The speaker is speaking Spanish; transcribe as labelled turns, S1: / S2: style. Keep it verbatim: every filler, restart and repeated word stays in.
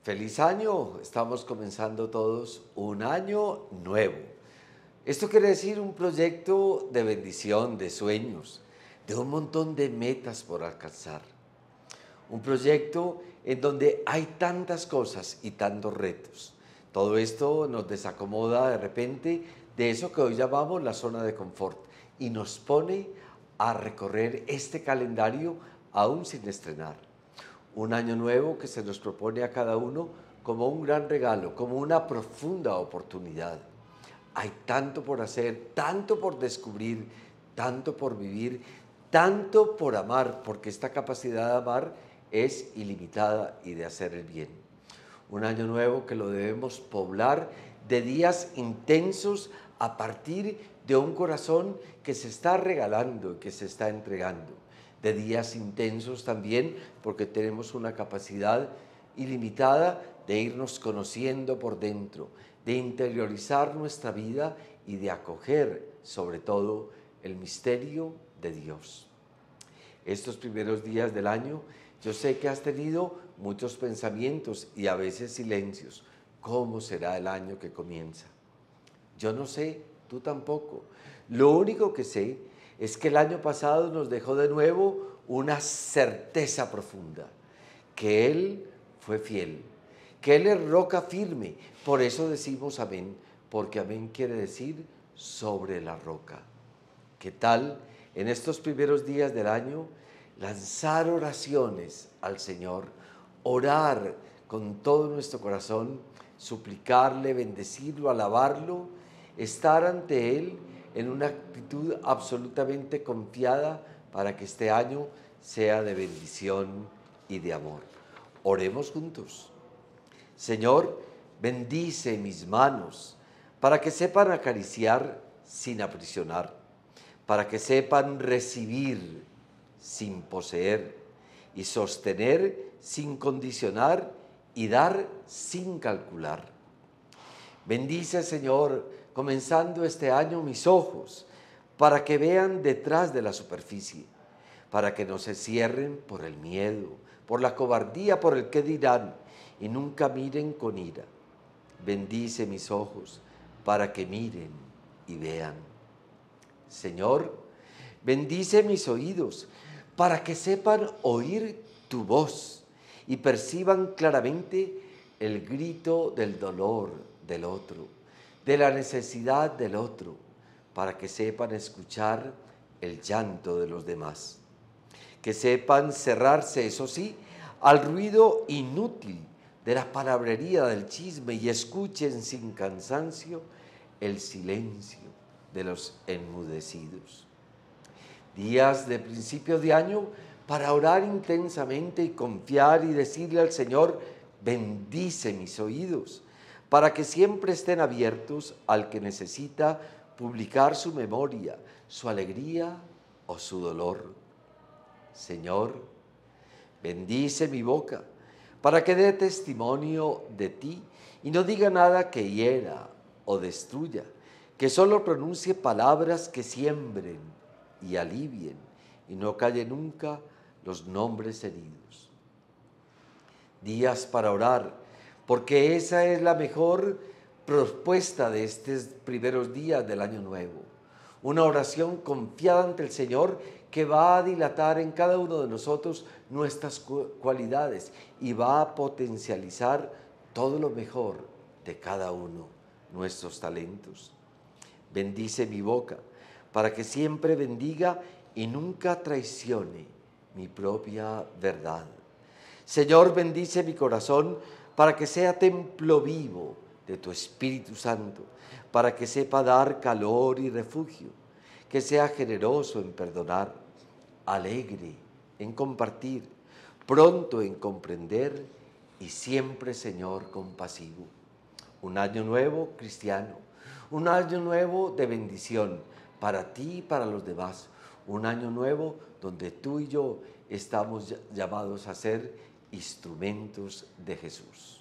S1: Feliz año, estamos comenzando todos un año nuevo. Esto quiere decir un proyecto de bendición, de sueños, de un montón de metas por alcanzar. Un proyecto en donde hay tantas cosas y tantos retos. Todo esto nos desacomoda de repente de eso que hoy llamamos la zona de confort y nos pone a recorrer este calendario aún sin estrenar. Un año nuevo que se nos propone a cada uno como un gran regalo, como una profunda oportunidad. Hay tanto por hacer, tanto por descubrir, tanto por vivir, tanto por amar, porque esta capacidad de amar es ilimitada y de hacer el bien. Un año nuevo que lo debemos poblar de días intensos a partir de un corazón que se está regalando y que se está entregando. De días intensos también porque tenemos una capacidad ilimitada de irnos conociendo por dentro, de interiorizar nuestra vida y de acoger sobre todo el misterio de Dios. Estos primeros días del año yo sé que has tenido muchos pensamientos y a veces silencios. ¿Cómo será el año que comienza? Yo no sé, tú tampoco. Lo único que sé es que el año pasado nos dejó de nuevo una certeza profunda, que Él fue fiel, que Él es roca firme. Por eso decimos amén, porque amén quiere decir sobre la roca. ¿Qué tal en estos primeros días del año lanzar oraciones al Señor, orar con todo nuestro corazón, suplicarle, bendecirlo, alabarlo, estar ante Él en una actitud absolutamente confiada para que este año sea de bendición y de amor? Oremos juntos. Señor, bendice mis manos para que sepan acariciar sin aprisionar, para que sepan recibir sin poseer y sostener sin condicionar y dar sin calcular. Bendice, Señor, comenzando este año mis ojos, para que vean detrás de la superficie, para que no se cierren por el miedo, por la cobardía, por el qué dirán, y nunca miren con ira. Bendice mis ojos, para que miren y vean. Señor, bendice mis oídos, para que sepan oír tu voz y perciban claramente el grito del dolor del otro, de la necesidad del otro, para que sepan escuchar el llanto de los demás. Que sepan cerrarse, eso sí, al ruido inútil de la palabrería del chisme y escuchen sin cansancio el silencio de los enmudecidos. Días de principio de año para orar intensamente y confiar y decirle al Señor: bendice mis oídos, para que siempre estén abiertos al que necesita publicar su memoria, su alegría o su dolor. Señor, bendice mi boca, para que dé testimonio de ti y no diga nada que hiera o destruya, que solo pronuncie palabras que siembren y alivien y no calle nunca los nombres heridos. Días para orar, porque esa es la mejor propuesta de estos primeros días del año nuevo. Una oración confiada ante el Señor que va a dilatar en cada uno de nosotros nuestras cualidades y va a potencializar todo lo mejor de cada uno, nuestros talentos. Bendice mi boca, para que siempre bendiga y nunca traicione mi propia verdad. Señor, bendice mi corazón para que sea templo vivo de tu Espíritu Santo, para que sepa dar calor y refugio, que sea generoso en perdonar, alegre en compartir, pronto en comprender y siempre, Señor, compasivo. Un año nuevo cristiano, un año nuevo de bendición para ti y para los demás, un año nuevo donde tú y yo estamos llamados a ser instrumentos de Jesús.